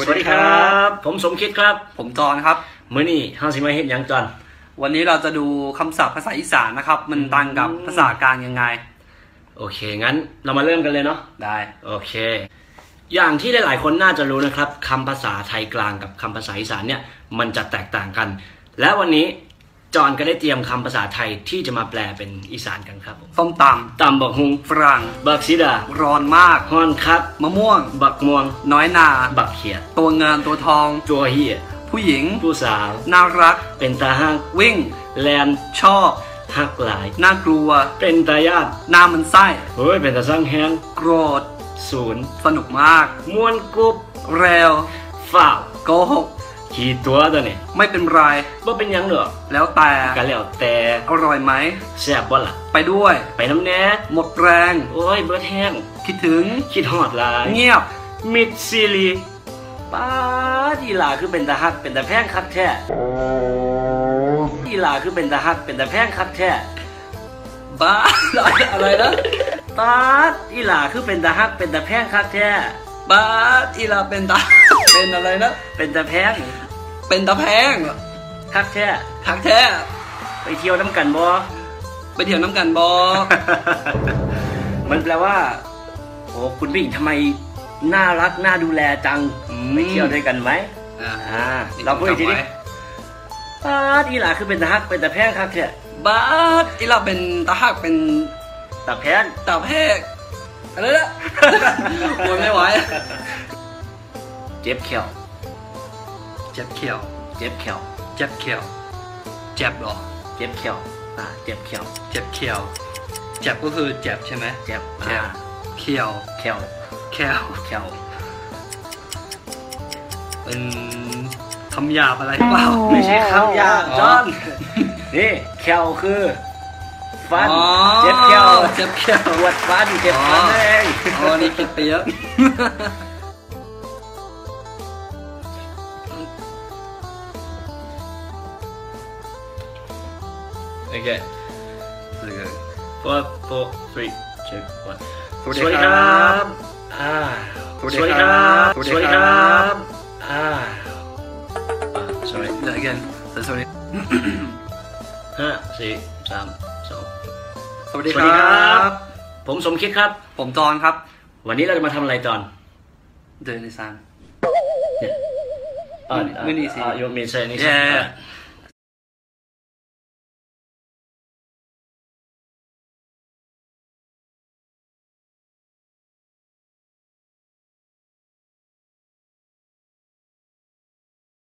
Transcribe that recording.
สวัสดีครับผมสมคิดครับผมจอนครับมื้อนี้เฮาสิมาเฮ็ดหยังจอนวันนี้เราจะดูคำศัพท์ภาษาอีสานนะครับมันต่างกับภาษากลางยังไงโอเคงั้นเรามาเริ่มกันเลยเนาะได้โอเคอย่างที่หลายๆคนน่าจะรู้นะครับคำภาษาไทยกลางกับคำภาษาอีสานเนี่ยมันจะแตกต่างกันและวันนี้จอนก็ได้เตรียมคำภาษาไทยที่จะมาแปลเป็นอีสานกันครับส้มตำบักฮุงฝรั่งบักซีดาร้อนมากฮ้อนคักมะม่วงบักม่วงน้อยนาบักเขียดตัวเงินตัวทองตัวเหี้ยผู้หญิงผู้สาวน่ารักเป็นตาฮักวิ่งแลนชอบฮักหลายน่ากลัวเป็นตาญาติหน้ามันไส้เฮ้ยเป็นตาสร้างแฮงโกรธศูนย์สนุกมากม่วนกุบเร็วฝ่าวโกหกขี่ตัวตัวนี้ไม่เป็นไรบ่เป็นยังดอกแล้วแต่กันแล้วแต่อร่อยไหมแซ่บบ่ล่ะไปด้วยไปน้ำแน่หมดแรงโอ้ยเบิดแห้งคิดถึงคิดฮอดหลายเงียบมิดซีรีป้าดีหลาคือเป็นตาฮักเป็นตาแพงคักแท้ดีหลาคือเป็นตาฮักเป็นตาแพงคักแท้บ้าอะไรนะป้าดีหลาคือเป็นตาฮักเป็นตาแพงคักแท้บ้าอีลาเป็นตาเป็นอะไรนะเป็นตาแพงเป็นตาแพงคักแท้คักแท้ไปเที่ยวน้ำกันบ่ไปเที่ยวน้ำกันบ่มันแปลว่าโอ้คุณผู้หญิงทำไมน่ารักน่าดูแลจังไปเที่ยวด้วยกันไหมเราพูดอีกทีนี้บ้าอีหลาคือเป็นตาฮักเป็นตาแพงคักแท้บ้าอีลาเป็นตาฮักเป็นตาแพงอะไรนะโวยไม่ไหวเจ็บเขียวเจ็บเขียวเจ็บเขียวเจ็บเขียวเจ็บหรอเจ็บเขียวเจ็บเขียวเจ็บเขียวเจ็บก็คือเจ็บใช่ไหมเจ็บเขียวเขียวเป็นคำหยาบอะไรเปล่าไม่ใช่คำหยาบจอนนี่เขียวคือฟันเจ็บเขียวปวดฟันเจ็บฟันเองอ๋อนี่คิดไปเยอะโอเค 4 3 2 1สวัสดีครับสวัสดีครับsorry again sorry 5 4 3 2 สวัสดีครับผมสมคิดครับผมจอนครับวันนี้เราจะมาทำอะไรจอนเดินในซานไม่ดีสิ you mean say